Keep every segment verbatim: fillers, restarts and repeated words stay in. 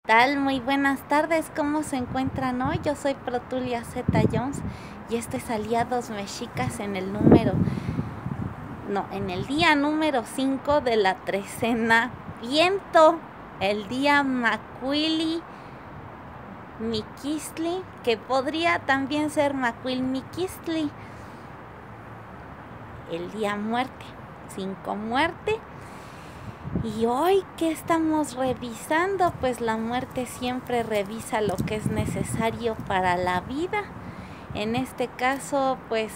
Tal? Muy buenas tardes, ¿cómo se encuentran hoy? Yo soy Protulia Zeta Jones y este es Aliados Mexicas en el número, no, en el día número cinco de la trecena Viento, el día Macuili Miquistli, que podría también ser Macuil Miquistli, el día Muerte, cinco Muerte. Y hoy, ¿qué estamos revisando? Pues la muerte siempre revisa lo que es necesario para la vida. En este caso, pues,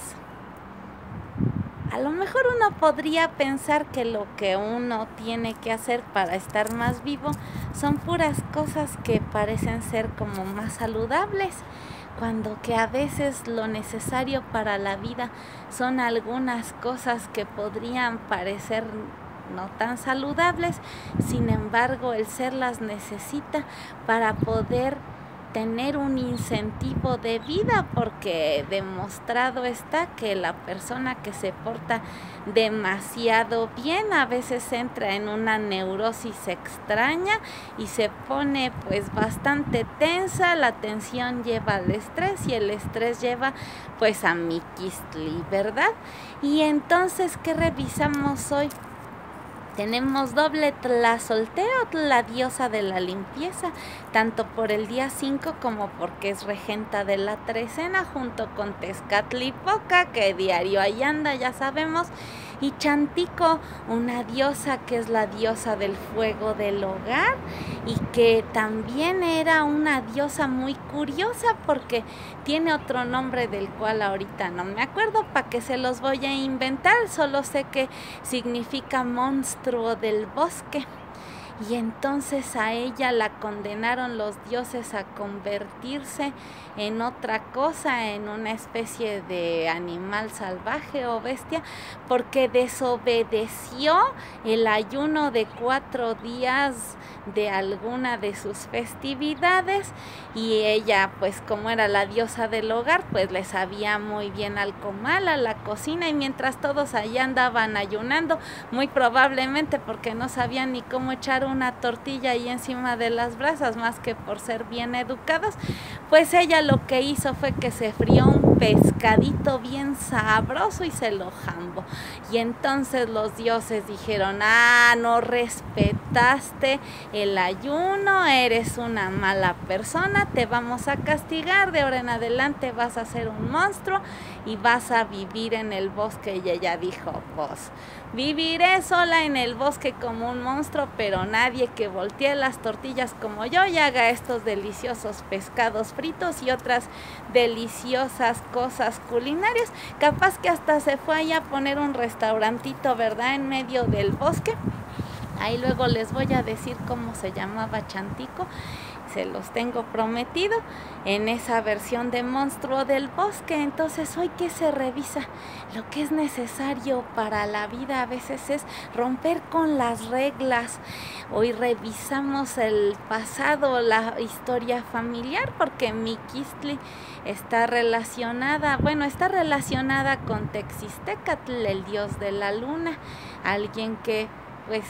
a lo mejor uno podría pensar que lo que uno tiene que hacer para estar más vivo son puras cosas que parecen ser como más saludables, cuando que a veces lo necesario para la vida son algunas cosas que podrían parecer no tan saludables. Sin embargo, el ser las necesita para poder tener un incentivo de vida, porque demostrado está que la persona que se porta demasiado bien a veces entra en una neurosis extraña y se pone pues bastante tensa. La tensión lleva al estrés y el estrés lleva pues a Miquistli, ¿verdad? Y entonces, ¿qué revisamos hoy? Tenemos doble Tlazolteotl, la diosa de la limpieza, tanto por el día cinco como porque es regenta de la trecena, junto con Tezcatlipoca, que diario ahí anda, ya sabemos, y Chantico, una diosa que es la diosa del fuego del hogar y que también era una diosa muy curiosa porque tiene otro nombre del cual ahorita no me acuerdo, para que se los voy a inventar, solo sé que significa monstruo del bosque. Y entonces a ella la condenaron los dioses a convertirse en otra cosa, en una especie de animal salvaje o bestia, porque desobedeció el ayuno de cuatro días de alguna de sus festividades, y ella, pues como era la diosa del hogar, pues le sabía muy bien al comal, a la cocina, y mientras todos allá andaban ayunando, muy probablemente porque no sabían ni cómo echar una tortilla ahí encima de las brasas, más que por ser bien educados, pues ella lo que hizo fue que se frió un pescadito bien sabroso y se lo jambó. Y entonces los dioses dijeron: ah, no respetaste el ayuno, eres una mala persona, te vamos a castigar, de ahora en adelante vas a ser un monstruo y vas a vivir en el bosque. Y ella dijo: pues viviré sola en el bosque como un monstruo, pero nadie que voltee las tortillas como yo y haga estos deliciosos pescados fritos y otras deliciosas cosas culinarias. Capaz que hasta se fue allá a poner un restaurantito, ¿verdad?, en medio del bosque. Ahí luego les voy a decir cómo se llamaba Chantico, se los tengo prometido, en esa versión de monstruo del bosque. Entonces, hoy, ¿qué se revisa? Lo que es necesario para la vida a veces es romper con las reglas. Hoy revisamos el pasado, la historia familiar, porque Miquistli está relacionada, bueno, está relacionada con Texistecatl, el dios de la luna, alguien que pues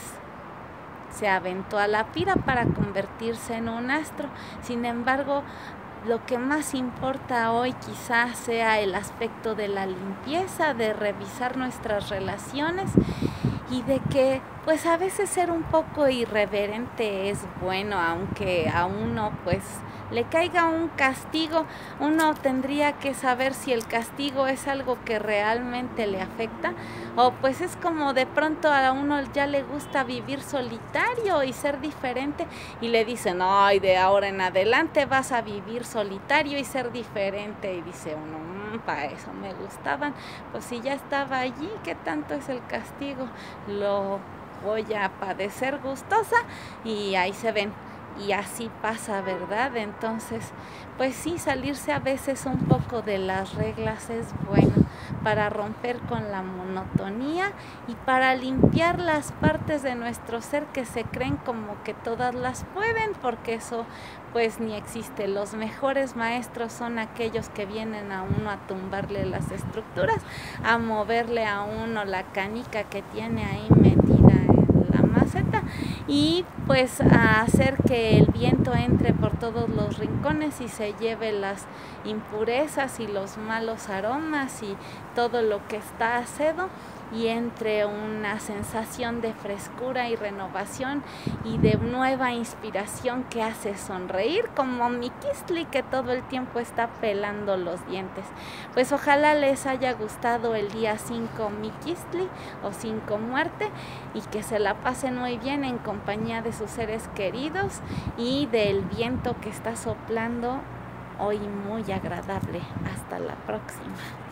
se aventó a la pira para convertirse en un astro. Sin embargo, lo que más importa hoy quizás sea el aspecto de la limpieza, de revisar nuestras relaciones y de que pues a veces ser un poco irreverente es bueno, aunque a uno pues le caiga un castigo. Uno tendría que saber si el castigo es algo que realmente le afecta, o pues es como de pronto a uno ya le gusta vivir solitario y ser diferente y le dicen: ay, de ahora en adelante vas a vivir solitario y ser diferente, y dice uno: mmm, para eso me gustaban, pues si ya estaba allí, ¿qué tanto es el castigo? Lo voy a padecer gustosa, y ahí se ven. Y así pasa, ¿verdad? Entonces, pues sí, salirse a veces un poco de las reglas es bueno para romper con la monotonía y para limpiar las partes de nuestro ser que se creen como que todas las pueden, porque eso pues ni existe. Los mejores maestros son aquellos que vienen a uno a tumbarle las estructuras, a moverle a uno la canica que tiene ahí metida en la maceta, y pues a hacer que el viento entre por todos los rincones y se lleve las impurezas y los malos aromas y todo lo que está acedo, y entre una sensación de frescura y renovación y de nueva inspiración que hace sonreír, como Miquistli, que todo el tiempo está pelando los dientes. Pues ojalá les haya gustado el día cinco Miquistli o cinco muerte, y que se la pasen muy bien en compañía de sus seres queridos y del viento que está soplando hoy muy agradable. Hasta la próxima.